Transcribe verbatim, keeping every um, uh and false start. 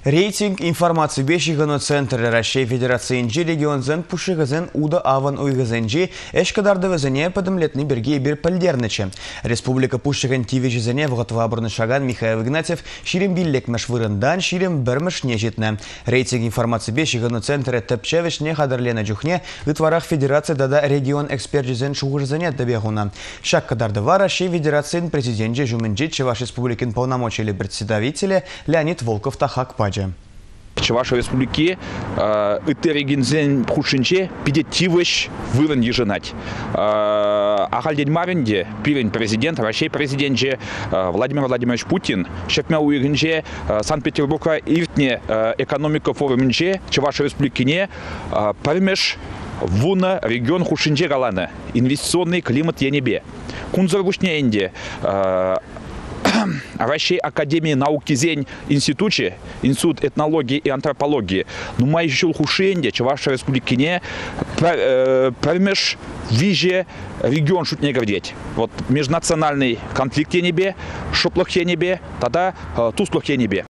Рейтинг информации бешигано центра России Федерации инжи регионзен пушигазен уда аван уйгазенжи эшкадардывызене подымлетный берге бир пальдерныче. Республика пушиган тивежизене вғытва шаган Михаил Игнатьев ширим биллек машвырындан ширим бірмыш нежетне. Рейтинг информации бешигано центра тепчевишне хадарлена джухне ытварах Федерации дада регион экспертизен шугырзене дебегуна. Шаккадардыва России Федерации президенте Жуминджи Чеваш Республикин полномочия представителя Леонид Волков Тахак Чувашской республики это регионзен хушинче педетивыш выран еженать. Ахальдень Маринде пирен президент, Россия президенте Владимир Владимирович Путин, шепмя уйгенже Санкт-Петербурга иртне экономика форуминче Чувашской республики не пармеш вуна регион хушинче галана инвестиционный климат енебе. Кунзаргушне инде Россия Академии науки Зень институте, институт этнологии и антропологии. Но мы еще хушенде, Чувашской республики не поймешь виже регион шут не говорить. Вот межнациональный конфликт небе, шоплох небе, тогда туслох небе.